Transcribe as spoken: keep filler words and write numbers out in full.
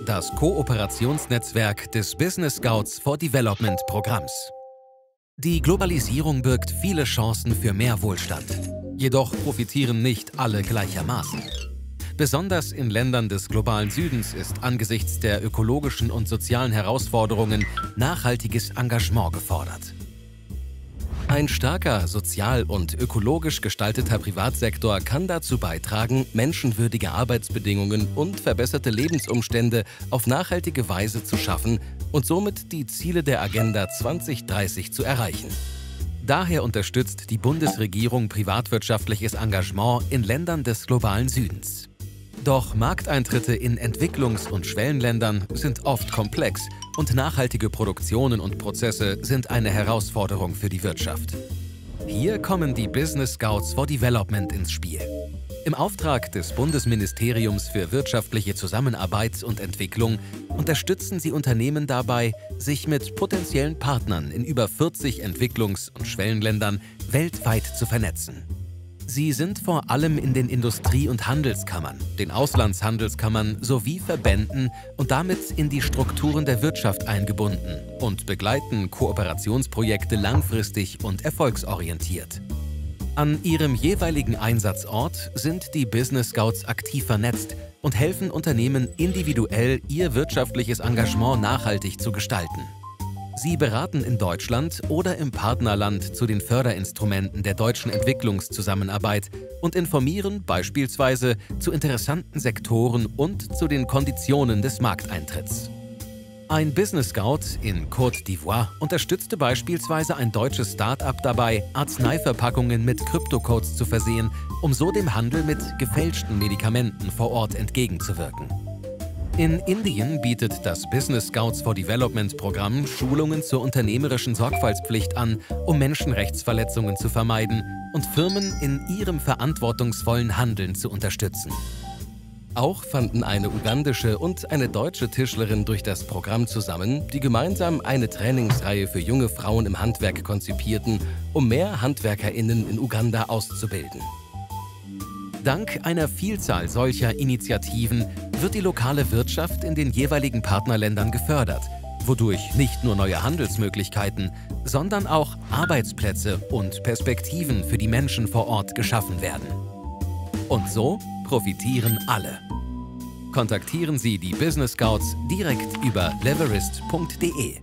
das Kooperationsnetzwerk des Business Scouts for Development Programms. Die Globalisierung birgt viele Chancen für mehr Wohlstand. Jedoch profitieren nicht alle gleichermaßen. Besonders in Ländern des globalen Südens ist angesichts der ökologischen und sozialen Herausforderungen nachhaltiges Engagement gefordert. Ein starker sozial und ökologisch gestalteter Privatsektor kann dazu beitragen, menschenwürdige Arbeitsbedingungen und verbesserte Lebensumstände auf nachhaltige Weise zu schaffen und somit die Ziele der Agenda zwanzig dreißig zu erreichen. Daher unterstützt die Bundesregierung privatwirtschaftliches Engagement in Ländern des globalen Südens. Doch Markteintritte in Entwicklungs- und Schwellenländern sind oft komplex und nachhaltige Produktionen und Prozesse sind eine Herausforderung für die Wirtschaft. Hier kommen die Business Scouts for Development ins Spiel. Im Auftrag des Bundesministeriums für wirtschaftliche Zusammenarbeit und Entwicklung unterstützen sie Unternehmen dabei, sich mit potenziellen Partnern in über vierzig Entwicklungs- und Schwellenländern weltweit zu vernetzen. Sie sind vor allem in den Industrie- und Handelskammern, den Auslandshandelskammern sowie Verbänden und damit in die Strukturen der Wirtschaft eingebunden und begleiten Kooperationsprojekte langfristig und erfolgsorientiert. An ihrem jeweiligen Einsatzort sind die Business Scouts aktiv vernetzt und helfen Unternehmen individuell, ihr wirtschaftliches Engagement nachhaltig zu gestalten. Sie beraten in Deutschland oder im Partnerland zu den Förderinstrumenten der deutschen Entwicklungszusammenarbeit und informieren beispielsweise zu interessanten Sektoren und zu den Konditionen des Markteintritts. Ein Business Scout in Côte d'Ivoire unterstützte beispielsweise ein deutsches Start-up dabei, Arzneiverpackungen mit Kryptocodes zu versehen, um so dem Handel mit gefälschten Medikamenten vor Ort entgegenzuwirken. In Indien bietet das Business Scouts for Development Programm Schulungen zur unternehmerischen Sorgfaltspflicht an, um Menschenrechtsverletzungen zu vermeiden und Firmen in ihrem verantwortungsvollen Handeln zu unterstützen. Auch fanden eine ugandische und eine deutsche Tischlerin durch das Programm zusammen, die gemeinsam eine Trainingsreihe für junge Frauen im Handwerk konzipierten, um mehr HandwerkerInnen in Uganda auszubilden. Dank einer Vielzahl solcher Initiativen wird die lokale Wirtschaft in den jeweiligen Partnerländern gefördert, wodurch nicht nur neue Handelsmöglichkeiten, sondern auch Arbeitsplätze und Perspektiven für die Menschen vor Ort geschaffen werden. Und so profitieren alle. Kontaktieren Sie die Business Scouts direkt über leverist punkt de.